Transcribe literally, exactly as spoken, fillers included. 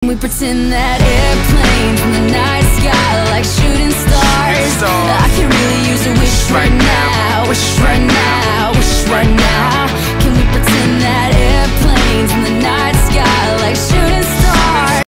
we pretend that airplanes in the night sky like shooting